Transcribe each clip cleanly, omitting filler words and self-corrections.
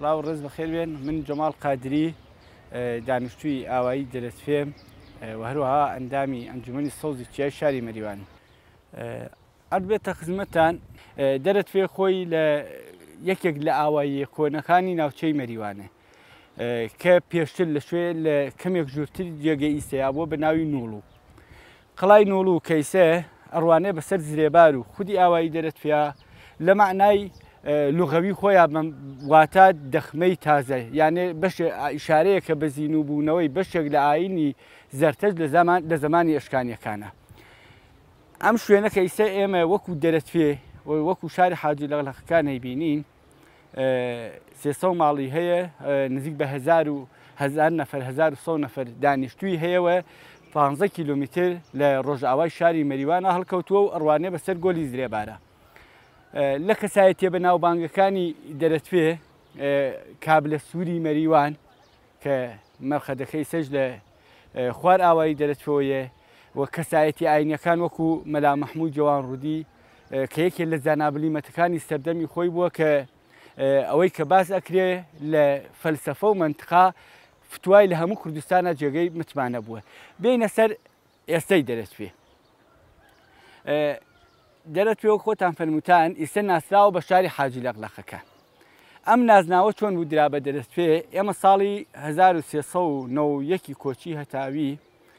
سڵاو ڕێز بەخێر بێن من جەماڵ قادری دانیشتووی ئاوایی دەرەتفێم و هەروەها ئەندامی ئەنجومەنی سەوزی چیای شاری مەریوان ئەربێتە خزمەتان دەرەتفێ خۆی لە یەکێک لە ئاوایی کۆنەکانی ناوچەی مەریوانە کە پێشتر لەشوێ لە کەمێک ژوورتر جێگەی ئیسەیە بۆ بە ناوی نوڵ قڵای نوڵ و کەیسە ئەڕوانێ بەسەر زرێبار و خودی ئاوایی دەرەتفێ لە معنای لغەوی خۆیان واتە دەخمەی تازە یانێ بەش ئیشارەیە کە بە زیینوبوونەوەی بەشێک لە ئاینی زەرتەج لە زمانی ئەشکانیەکانە ئەم شوێنە کەیسە ئێمە وەکو دەرەتفێ وەکو شاری حاجی لەغڵەقەکانی بینین 300 ماڵی هەیە نزیک بە 1000 نەفەر 1100 نەفەر دانیشتووی هەیەوە 15 کیلومتر لە ڕۆژئاوای شاری مەریوانە هەڵکەوتووە و ئەڕوانێ بەسەر گۆلی زرێبارە لە کەسایەتیە بە ناوبانگەکانی دەرەتفێ کابلە سووری مەریوان کە مەرخەدەکەی سەج لە خوار ئاوایی دەرەتفۆیە و کەسایەتی ئاینیەکان وەکو مەلا مەحموود جوان ڕوودی کە یەکێک لە زانابلیمەتەکانی سەردەمی خۆی بووە کە ئەوەی کە باس ئەکرێ لە فەلسەفە و منتقا فتوای لە هەموو کوردستانە جێگەی متمانە بووە بینە سەر ئێستەی دەرەتفێ دەرەتفێ وەک خۆتان فەرمووتان ئیسە ناسراوە بە شاری حاجی لەغڵەقەکان ئەم نازناوە چۆن بوو درا بە دەرەتفێ ئێمە ساڵی 1391 کۆچی هەتاوی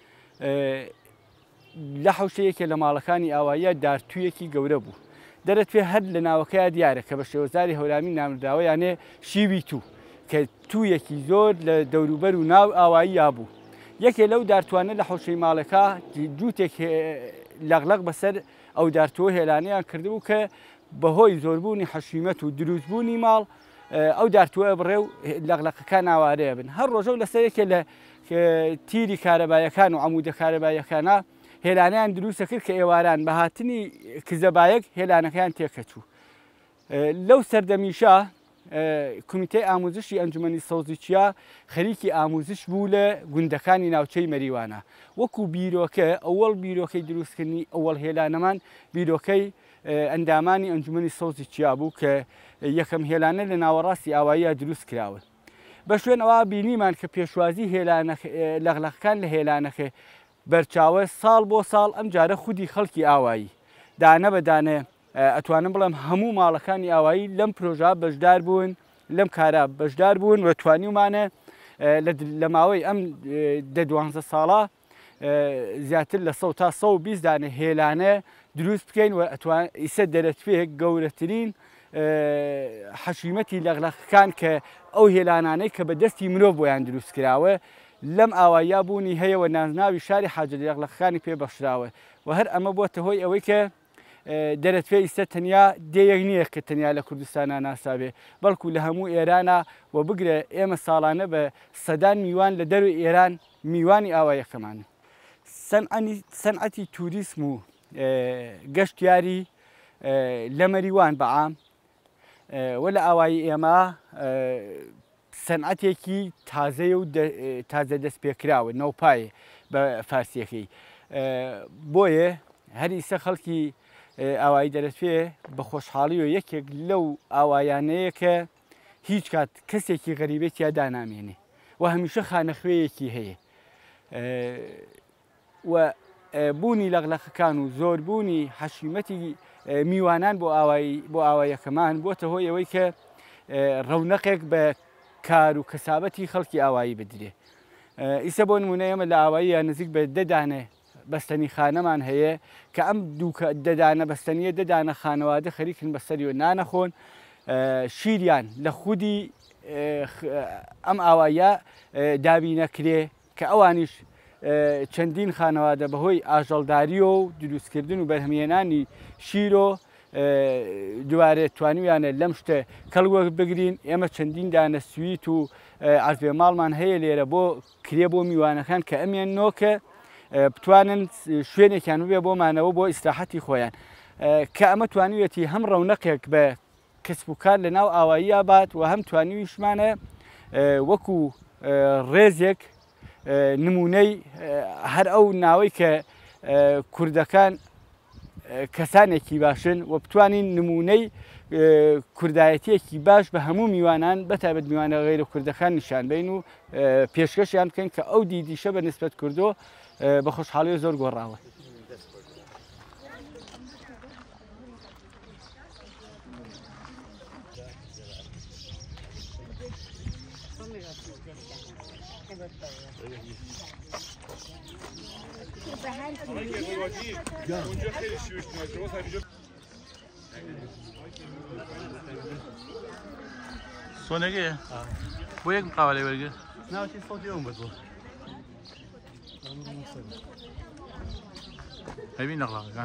لە حوشەیەکێ لە ماڵەکانی ئاواییە دارتوویەکی گەورە بوو دەرەتفێ هەر لە ناوەکەیە دیارە کە بە شێوەزاری هەورامی نامدراوە یانێ شیوی تو کە توویەکی زۆر لە دەوروبەر و ناو ئاوایی یابوو یەکێ لەو دارتوانە لە حوشەی ماڵەکە جووتێک لەغڵق بەسەر ئەو دارتووە هێلانەیان کردبوو کە بەهۆی زۆربوونی حەشیمەت و دروستبوونی ماڵ ئەو دارتووە بڕێ و لەغڵقەکان ئاوارەیە بن هەر ڕۆژە و لەسەرێکێ لە تیری کارەبایەکان و عەمودە کارەبایەکانە هێلانیان دروستە کرد کە ئێواران بە هاتنی کزەبایەک هێلانەکەیان تێکەچوو لەو سەردەمیشە کمیتەی ئاموزشی ئەنجومەنی سەوزی چیا خەریکی ئاموزش بوو لە گوندەکانی ناوچەی مەریوانە وەکو بیرۆکە ئەوەڵ بیرۆکەی دروستکردنی ئەوەڵ هێلانەمان بیرۆکەی ئەندامانی ئەنجومەنی سەوزی چیا بوو کە یەکەم هێلانە لە ناوەڕاستی ئاواییە دروست کراوە بە شوێنەوە بینیمان کە پێشوازی لەغڵەقەکان لە هێلانەکە بەرچاوە ساڵ بۆ ساڵ ئەم جارە خودی خەڵکی ئاوایی دانە بەدانێ ئەتوانم بڵێم هەموو ماڵەکانی ئاوایی لەم پرۆژە بەشدار بوون لەم کارە بەشدار بوون و توانیمانە لە ماوەی ئەم 12 ساڵە زیاتر لە 100 تا 120 دانە هێلانە دروست بکەین و ئیسە دەرەتفێ گەورەترین حەشیمەتی لەغڵەقەکان کە ئەو هێلانانەی کە بە دەستی مرۆڤ بۆیان دروست کراوە لەم ئاواییا بوونی هەیەوە نازناوی شاری حاجی لەغڵەقەکانی پێبەخشراوە و هەر ئەمە بووەتە هۆی ئەوەی کە دەرەتفێ ئیسە تەنیا دێیەک نییە کە تەنیا لە کوردستانە ناساوێ بەڵکو لە هەموو ئێرانە و بگرە ئێمە ساڵانە بە سەدان میوان لە دەروی ئێران میوانی ئاوایەکەمان سەنعەتی توریسم و گەشتیاری لە مەریوان بەعام وە لە ئاوایی ئێمە سەنعەتێکی تازەیە و تازە دەست پێکراوە نەوپایە بە فارسیەکەی بۆیە هەریسە خەڵکی ئاوایی دەرەتفێ بە خۆشحاڵی و یەکێک لەو ئاوایانەیە کە هیچ کات کەسێکی غەریبێتیا دانامێنێ و هەمیشە خانەخوێیەکی هەیە و بوونی لەغڵەقەکان و زۆربوونی حەشیمەتی میوانان بۆ ئاوایەکەمان بۆتە هۆی ئەوەی کە ڕەونەقێک بە کار و کەسابەتی خەڵکی ئاوایی بدرێ ئیسە بۆ نمونە ئێمە لە ئاواییە نزیک بە دەدانێ بەستنی خانەمان هەیە کە ئەم دووکە دەدانە بەستنیە دەدانە خانەوادە خەریکن بەسەری و نانەخۆن شیریان لە خودی ئەم ئاوایە دابینەکرێ کە ئەوانیش چەندین خانەوادە بەهۆی ئاژەڵداریۆ و دروستکردن و بەرهەمهێنانی شیرۆ دوارێت توانیویانە لەم شتە کەڵوە بگرین ئێمە چەندین دانە سویت و عەرزێ ماڵمان هەیە لێرە بۆ کرێ بۆ میوانەکان کە ئەمیان نۆکە بتوانن شوێنێکیان بێ بۆمانەوە بۆ ئیستراحەتی خۆیان کە ئەمە توانیوێتی هەم ڕەونەقێک بە کەسب و کار لە ناو ئاواییە بات و هەم توانیویشمانە وەکو ڕێزێک نمونەی هەر ئەو ناوەی کە کوردەکان کەسانێکی باشن و بتوانین نمونەی کوردایەتیەکی باش بە هەموو میوانان بەتایبەت میوانە غەیرە کوردەکان نیشان بین و پێشکەشیان بکەین کە ئەو دیدیشە بە نسبەت کوردۆ بە خۆشحاڵی زۆر گۆڕاوە. سۆنەگەیە بۆ یەک قاوەڵێ وەرگێ ناوچی سەڵکی ئەوم بەدڵ هەبی نەقڵاقەکان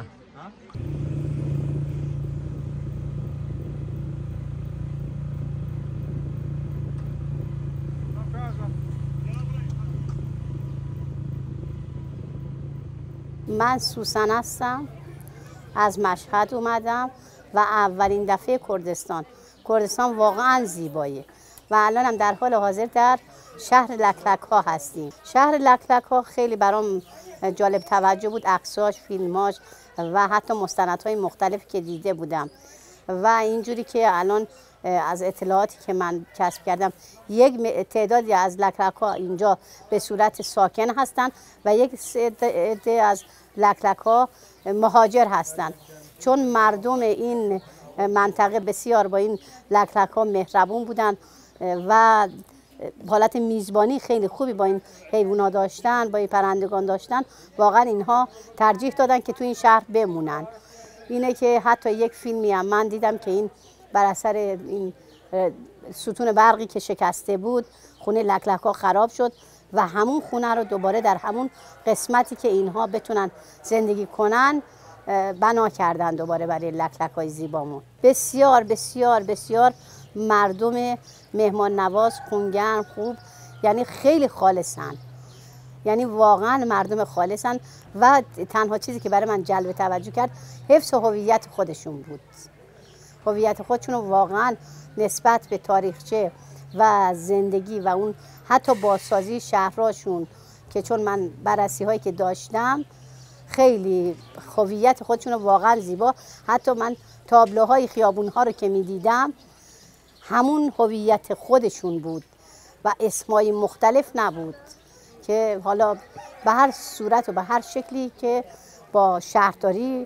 من سوسن هستم، از مشهد اومدم و اولین دفعه کردستان واقعا زیبایه و الانم در حال حاضر در شهر لکلک ها هستیم. شهر لکلک ها خیلی برام جالب توجه بود، عکساش، فیلماش و حتی مستندهای مختلفی که دیده بودم و اینجوری که الان از اطلاعاتی که من کسب کردم یک تعدادی از لکلک ها اینجا به صورت ساکن هستند و یک عده از لکلک ها مهاجر هستند، چون مردم این منطقه بسیار با این لکلک ها مهربون بودن و حالت میزبانی خیلی خوبی با این حیوانات داشتن، با این پرندگان داشتن. واقعا اینها ترجیح دادن که تو این شهر بمونن. اینه که حتی یک فیلمی هم من دیدم که این بر اثر این ستون برقی که شکسته بود خونه لکلک ها خراب شد و همون خونه رو دوباره در همون قسمتی که اینها بتونن زندگی کنن بنا کردن دوباره برای لکلک های زیبامون. بسیار بسیار بسیار مردم مهمان نواز، خونگرم، خوب، یعنی خیلی خالصن، یعنی واقعا مردم خالصن و تنها چیزی که برای من جلب توجه کرد حفظ هویت خودشون بود. هویت خودشون رو واقعا نسبت به تاریخچه و زندگی و اون حتی بازسازی شهرهاشون که چون من بررسی هایی که داشتم خیلی هویت خودشون رو واقعا زیبا، حتی من تابلوهای خیابون ها رو که میدیدم همون هویت خودشون بود و اسمای مختلف نبود که حالا به هر صورت و به هر شکلی که با شهرداری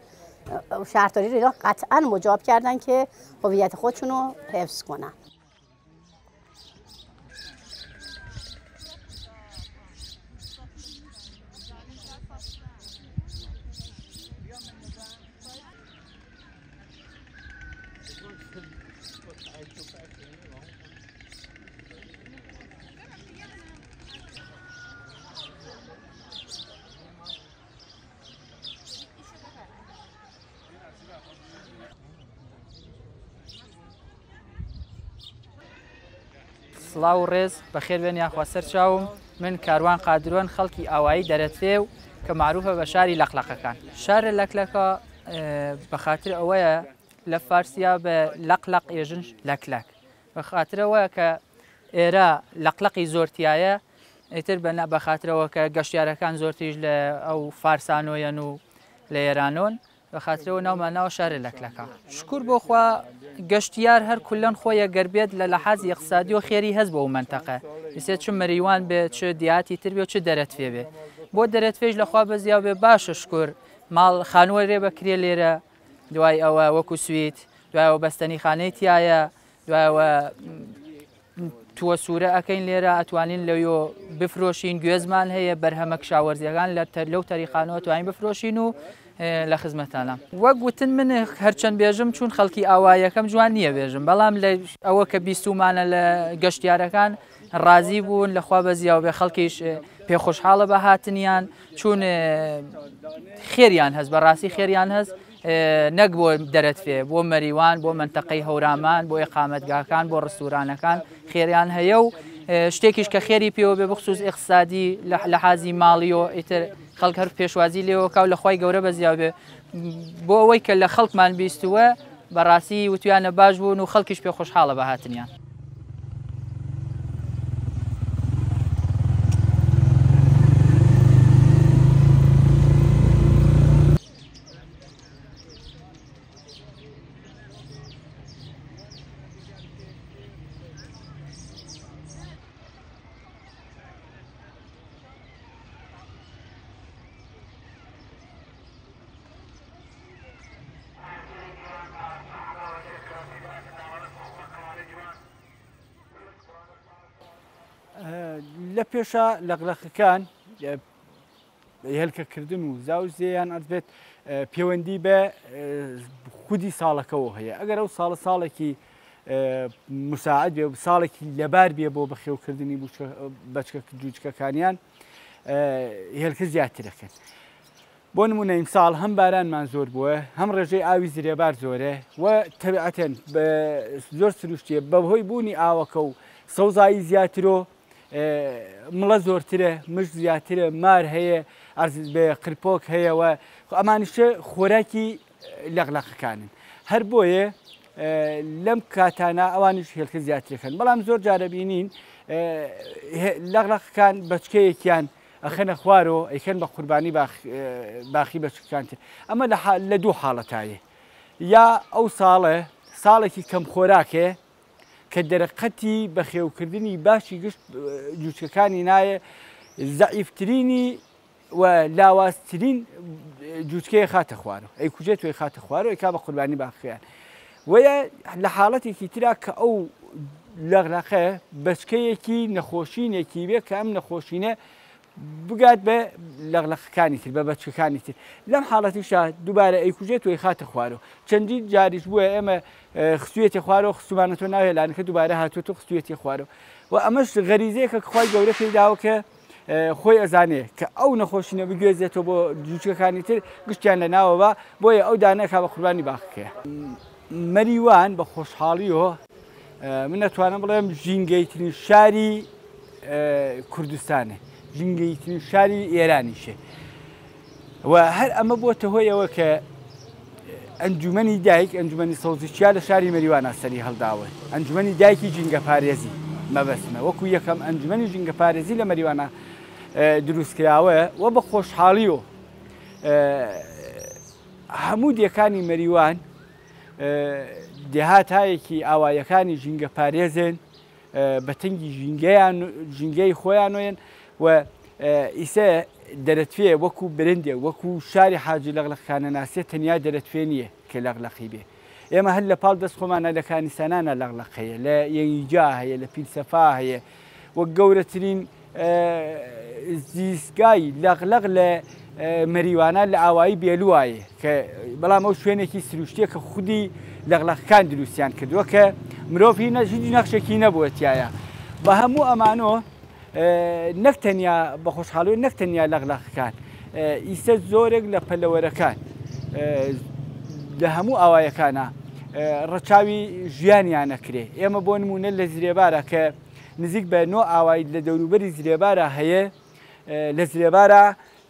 رو قطعا مجاب کردن که هویت خودشون رو حفظ کنن. سڵاو و ڕێز بەخێر بێن یاخوا سەر چاوم. من کاروان قادرۆن خەڵکی ئاوایی دەرەتێ و کە معروفە بە شاری لەقلەقەکان. شارە لەکلەکە بەخاتر ئەوەیە لە فارسیا بە لەقلەق ئێژن لەکلەک، بەخاتر ئەوەیە کە ئێرە لەقلەقی زۆرتایە، ئیتر بەخاترەوە کە گەشتیارەکان زۆرتریش لە ئەو فارسانۆیەن و لە ئێرانۆن، بەخاترەوە ناوماناوە شارە لەکلەکە. شکور بۆ خوا گەشتیار هەر کولەن خۆیە گەربێت لە لەحاظی اقتصادی و خێری هەست بۆ ئەو منتەقە، بسێت چ مەریوان بێت، چ دیاتی تر بێ و چ دەرەتفێ بێ. بۆ دەرەتفێش لەخوا بەزیا بێ باشە شکور ماڵ خانووە رێ بەکرێ لێرە، دوای ئەوە وەکو سویت، دوایەوە بەستنی خانەی تایە، دوایەوە تووە سوورە ئەەکەین لێرە، ئەتوانین لەوێ بفرۆشین، گوێزمان هەیە بەرهەمە کشاوەرزیەکان لەو تەریخانەوە توانین بفرۆشین و لە خزمەتانە. وەک گوتن من هەرچەند بێژم چون خەڵکی ئاوایەکەم جوان نییە بێژم، بەڵام لە ئەوە کە بیستومانە لە گەشتیارەکان ڕازی بوون لەخوا بەزیاو بێ، خەڵکیش پێخۆشحاڵە بە هاتنیان، چون خێریان هەست، بەڕاستی خێریان هەست، نەک بۆ دەرەتفێ، بۆ مەریوان، بۆ منتەقەی هەورامان، بۆ ئێقامەتگاکان، بۆ ڕستورانەکان خێریان هەیە و شتێکیش کە خێری پێوە بێ بخصوص اقتصادی لە حازی ماڵی و ئیتر خەڵک هەر پێشوازی لێەوە کاو لە خۆی گەورە بەزیاو بێ، بۆ ئەوەی کە لە خەڵکمان بیستووە بەڕاستی وتویانە باش بوون و خەڵکیش پێ خۆشحاڵە بە هاتنیان. لە پێشە لەغلەقەکان هێلکەکردن و زاوزێیان ئەبێت پەیوەندی بە خودی ساڵەکەەوە هەیە ئەگەر ئەو ساڵێکی مساعد بێ ساڵێکی لەبار بێ بۆ بەخێوکردنی بەچکە جوچکەکانیان هێلکە زیاتر دەکەن. بۆ نمونە ئیمساڵ هەم بارانمان زۆر بووە هەم ڕێژەی ئاوی زرێبار زۆرە و تەبیعەتەن زۆر سروشتیە بەهۆی بوونی ئاوەکە و سەوزایی زیاترۆ مڵە زۆرترە مشت زیاترە مار هەیە بێ قرپۆک هەیەەوە ئەمانیشە خۆراکی لەغلەقەکانن هەر بۆیە لەم کاتانە ئەوانش هێلکە زیاترەکەن بەڵام زۆر جارە بینین لەغلەقەکان بەچکەیەکیان ئەخەنە خوارەوە ئەیکەن بە قوربانی باخی بەچکانتر ئەمە لە دوو حاڵەتایە یا ئەو ساڵێکی کەم خۆراکێ کە دەرەقەتی بەخێوکردنی باشی گشت جوچکەکانی نایە زەعیفترینی و لاوازترین جوچکەیە خاتە خوارەوە ئەی کوژێت توی خاتە خوارەوە ئەیکا بە قوربانی باخیان وەیە لە حاڵەتێکی ترا کە ئەو لەغلەقە بەچکەیەکی نەخۆشینێکی بێ کە ئەم نەخۆشینە بگات بە لەغلەقەکانی تر بە بەچکەکانی تر لەم حاڵەتیشە دووبارە ئەیکوژێت توی خاتە خوارەوە چەندی جاریش بووە ئێمە خستوێتی خوارەوە خستومانەتۆ ناوێلانەکە دووبارە هاتوۆ خستوێتی خوارەوە و ئەمەش غەریزەیەکە خی گەورە پێداوە کە خۆی ئەزانێ کە ئەو نەخۆشینە بگوێزێتەوە بۆ جوچکەکانی تر گشتیان لە ناوەوە بۆیە ئەو دانەکە بە قوربانی باخەکەیە مەریوان بە خۆشحاڵیەوە من نەتوانم بڵێم ژینگەیترین شاری کوردستانە ژینگەیترین شاری ئێرانیشە و هەر ئەمە بۆتە هۆیەوە کە ئەنجومەنی دایک ئەنجومەنی سەوزیچیا لە شاری مەریوانە سەری هەڵداوە ئەنجومەنی دایکی جینگە پارێزی مەبەستمە وەکو یەکەم ئەنجومەنی ژینگە پارێزی لە مەریوانە دروستکراوە و بە خۆشحاڵیەوە هەموو دیەکانی مەریوان دێهاتایەکی ئاوایەکانی ژینگە پارێزن بە تەنگی ژینگەی خۆیانۆیان و ئیسە دەرەتوێ وەکو برندێ وەکو شاری حاجی لەغلەقەکانە ناسێت تەنیا دەرەتوێ نییە کە لەغلەقی بێ ئێمە هەر لە پاڵ دەست خۆمانە لە کانیسانانە لەغلەق هەیە لە یەنگیجا هەیە لە پیرسەفا هەیە وەک گەورەترین زیستگای لەغلەق لە مەریوانە لە ئاوایی بێلوایە کە بەڵام ئەو شوێنێکی سروشتیە کە خودی لەغلەقەکان دروستیان کردووە کە مرۆڤ هیچ نەخشێکی نەبووە تایە بە هەموو ئەمانۆ نەکتەنیا بە خۆشحاڵی نەکتەنیا لەغلەقەکان ئیسە زۆرێک لە پەلەوەرەکان لە هەموو ئاوایەکانە ڕەچاوی ژیانیانەکرێ ئێمە بۆ نمونە لە زرێبارە کە نزیک بە نۆ ئاوایی لە دەوروبەری زرێبارە هەیە لە زرێبارە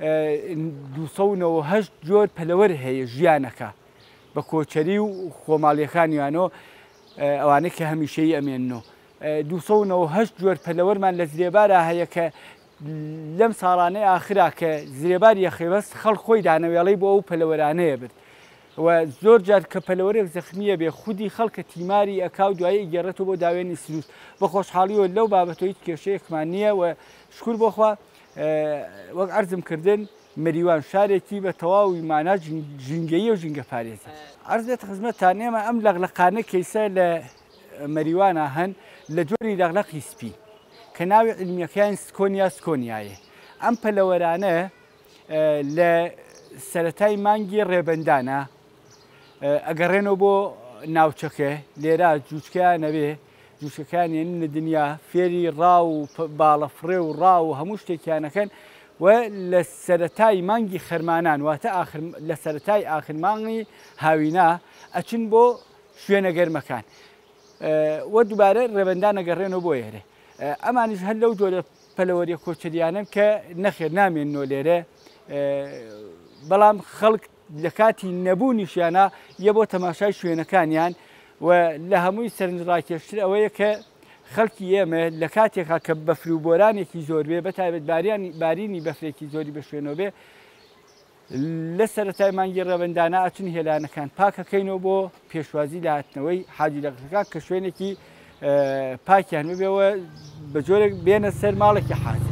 298 جۆر پەلەوەر هەیە ژیانەکە بە کۆچەری و خۆماڵیەکانیانەوە ئەوانەی کە هەمیشەی ئەمێنەوە 298 جۆر پەلەوەرمان لە زرێبارە هەیە کە لەم ساڵانەی ئاخرا کە زرێبار یەخێبەست خەڵ خۆی دانەوێڵەی بۆ ئەو پەلەوەرانەیە برد و زۆر جار کە پەلەوەرێک زەخمیە بێ خودی خەڵکە تیماری ئەکاو دوایی گەڕێتەوە بۆ داوێنی سروست بە خۆشحاڵیەوە لەو بابەتەوە هیچ کێشەیەکمان نییە و شکر بۆخوا وەک عەرزم کردن مەریوان شارێکی بە تەواوی مانا ژینگەیی و ژینگە پارێزە عەرز بێت خزمەتتان ئێمە ئەم لەغلەقانە کەیسە لە مەریوانە هەن لە جۆری لەغلەقی سپی کە ناوی علمیەکەیان سکۆنیایە ئەم پەلەوەرانە لە سەرەتای مانگی ڕێبەندانە ئەگەڕێنەوە بۆ ناوچەکە لێرە جوچکیانەبێ جوچەکانیان لە دنیا فێری ڕاو و باڵەفڕێ و ڕاو و هەموو شتێکیانەکەن و لە سەرەتای مانگی خەرمانان واتە لە سەرەتای ئاخر مانگی هاوینا ئەچن بۆ شوێنە گەرمەکان وە دووبارە ڕێبەندان ئەگەڕێنەوە بۆ ئێرە ئەمانیش هەر لەو جۆرە پەلەوەریە کۆچەریانن کە نەخێر نامێنەوە لێرە بەڵام خەڵک لە کاتی نەبوونیشیانە یە بۆ تەماشای شوێنەکانیان و لە هەمووی سەرنجڕاکێشتر ئەوەیە کە خەڵکی ئێمە لە کاتێکا کە بەفر و بۆرانێکی زۆر بێ بەتایبەت بارینی بەفرێکی زۆری بە شوێنەوە بێ لە سەرەتای مانگی ڕەبەندانە ئاچن هێلانەکان پاکەکەینەوە بۆ پێشوازی لە هاتنەوەی حاجی لەغلەقەکان کە شوێنێکی پاکیان ببێەوە بە جۆرێک بێنە سەر ماڵێکی حاجی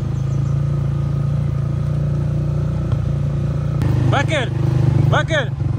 بەکر